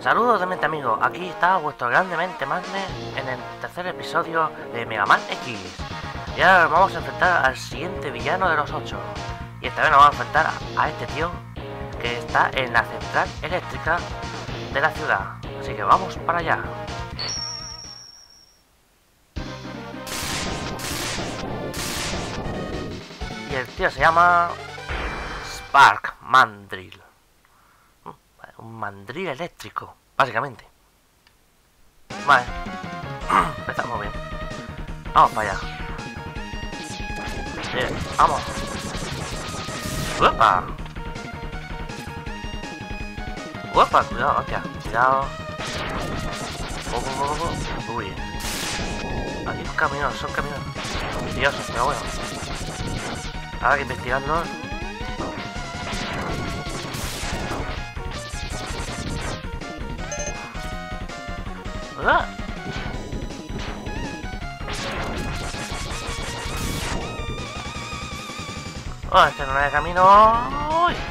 Saludos de mente amigos, aquí está vuestro grandemente Magne en el tercer episodio de Mega Man X. Y ahora nos vamos a enfrentar al siguiente villano de los 8. Y esta vez nos vamos a enfrentar a este tío que está en la central eléctrica de la ciudad. Así que vamos para allá. Y el tío se llama Spark Mandrill. Un mandril eléctrico, básicamente. Vale. Empezamos bien. Vamos para allá. Bien, vamos. ¡Uepa! ¡Uepa! Cuidado, hostia. Cuidado. Uy. Aquí son caminos peligrosos, pero bueno. Habrá que investigarlos. ¡Ah! ¡Oh, este no es el camino! ¡Uy!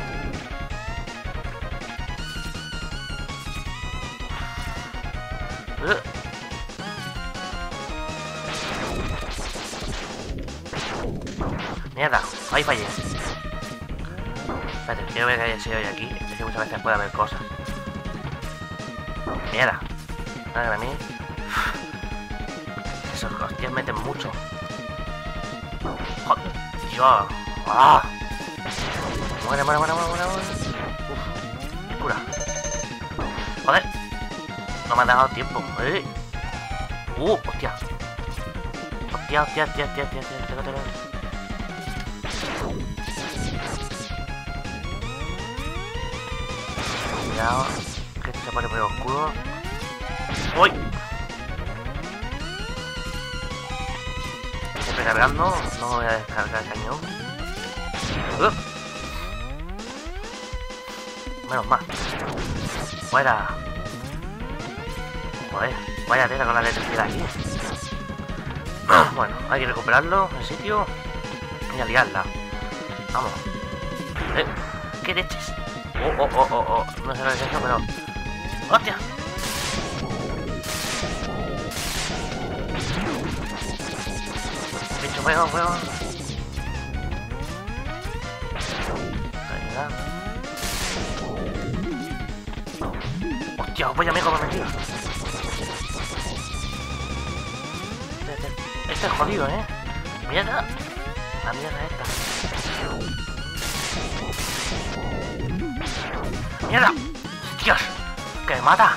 ¡Mierda! ¡Ahí fallé! Espérate, quiero ver que haya sido hoy aquí. Es que muchas veces puede haber cosas. ¡Mierda! A mí esos hostias meten mucho. Joder, Dios. ¡Ah! Muere. Uf, cura. Joder. No me ha dado tiempo. Hostia. Hostia. Cuidado. Que se pone muy oscuro. ¡Uy! Estoy cargando, no voy a descargar el cañón. Menos mal. ¡Fuera! Joder, vaya tela con la electricidad aquí. Bueno, hay que recuperarlo en sitio y aliarla. Vamos. ¿Qué leches? No sé lo que es eso, pero... ¡Hostia! Fuego. Hostia, vaya amigo, me he metido. Este es jodido, Mierda. La mierda esta. Mierda. Dios, que me mata.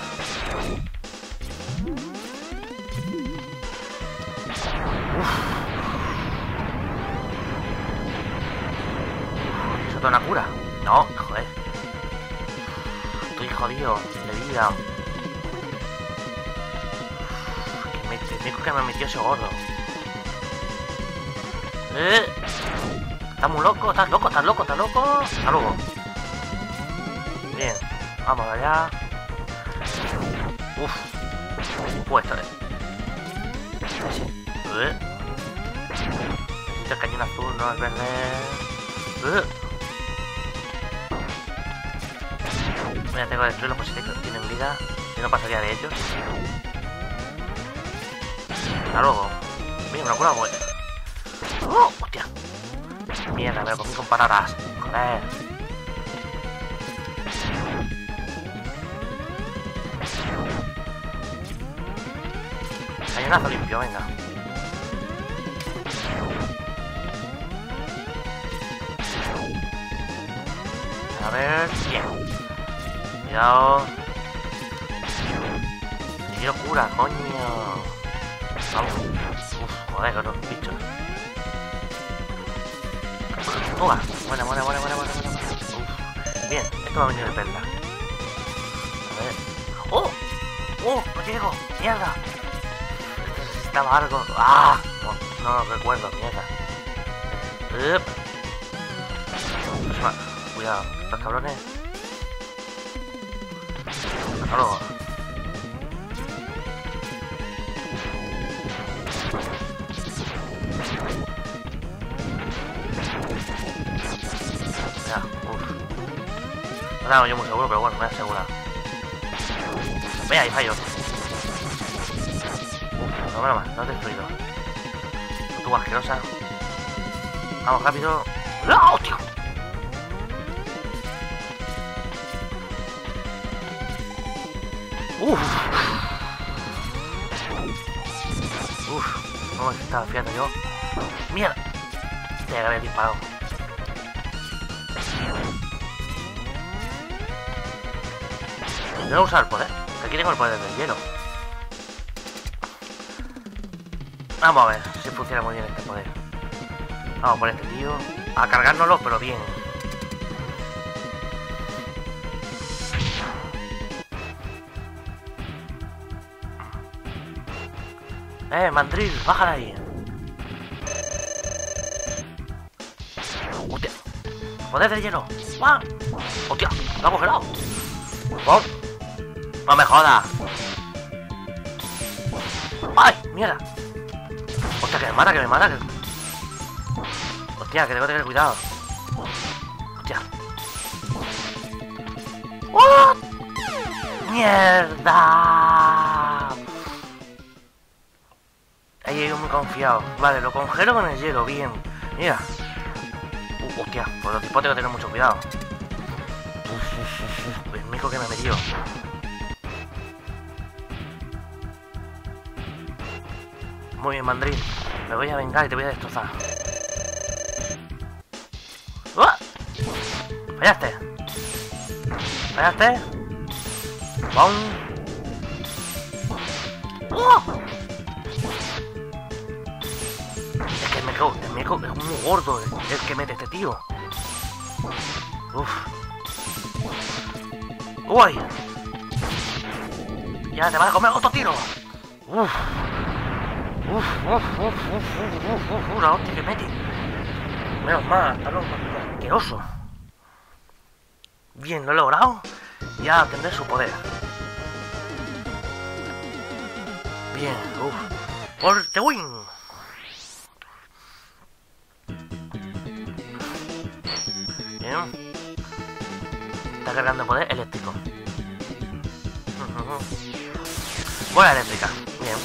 ¿Una cura? No, joder. Estoy jodido de vida. Que me metió ese gordo. ¿Estás muy loco? ¿Estás loco? Hasta luego. Bien, vamos allá. Pues esto es. Necesito el cañón azul, no el verde. Mira, tengo que destruirlos por si tienen vida. Si no pasaría de ellos. Hasta luego. Mira, una cura buena. ¡Hostia! Mierda, me lo comí con patatas. Joder. Cañonazo limpio, venga. A ver, bien. Cuidado. Si quiero cura, coño. Vamos. Joder, con los bichos. Buena. Bien, esto va a venir de perla. A ver. ¡No llego! ¡Mierda! Necesitaba algo. ¡Ah! No lo recuerdo, mierda. Cuidado, estos cabrones. Hasta luego. Ya, No estaba yo muy seguro, pero bueno, me he asegurado. Vea, ahí fallo. No, menos mal, no he destruido. Tú asquerosa. Vamos, rápido. ¡No, tío! No me estaba fiando yo. ¡Mierda! Te había disparado. Voy a usar el poder. Aquí tengo el poder del hielo. Vamos a ver si funciona muy bien este poder. Vamos por este tío. A cargárnoslo, pero bien. Mandrill, bájala ahí. Hostia. Poder de hielo. ¡Guau! Hostia, lo ha congelado. ¡Oh! No me jodas. ¡Ay! ¡Mierda! Hostia, que me mata, que me mata. Hostia, que tengo que tener cuidado. Hostia. ¡Oh! ¡Mierda! Ahí he ido muy confiado. Vale, lo congelo con el hielo, bien. Mira. Hostia, por los tipos tengo que tener mucho cuidado. El mico que me ha metido. Muy bien, Mandrill. Me voy a vengar y te voy a destrozar. ¡Uah! ¡Fallaste! ¡Fallaste! ¡Bum! ¡Oh! Es que el meco es muy gordo el que mete este tío. Uf. ¡Uy! Ya te vas a comer otro tiro. Uf. La hostia que mete. Menos mal, está loco, asqueroso. Bien, lo he logrado. Ya tendré su poder. Bien, por the win. Bien. Está cargando poder eléctrico. Bola eléctrica. Bien.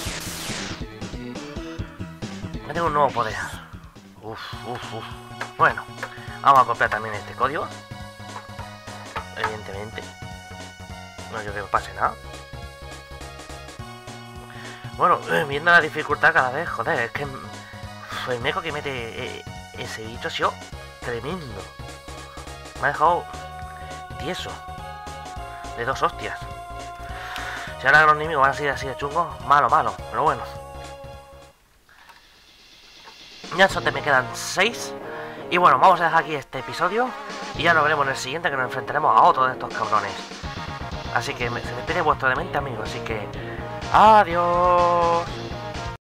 Ya tengo un nuevo poder. Bueno, vamos a copiar también este código. Evidentemente. No creo que pase nada. Bueno, viendo la dificultad cada vez, joder, es que el meco que mete ese bicho ha sido tremendo. Me ha dejado tieso. De 2 hostias. Si ahora los enemigos van a ser así de chungos, malo, pero bueno. Ya solo me quedan 6. Y bueno, vamos a dejar aquí este episodio. Y ya nos veremos en el siguiente, que nos enfrentaremos a otro de estos cabrones. Así que se despide vuestro demente amigo. Así que adiós.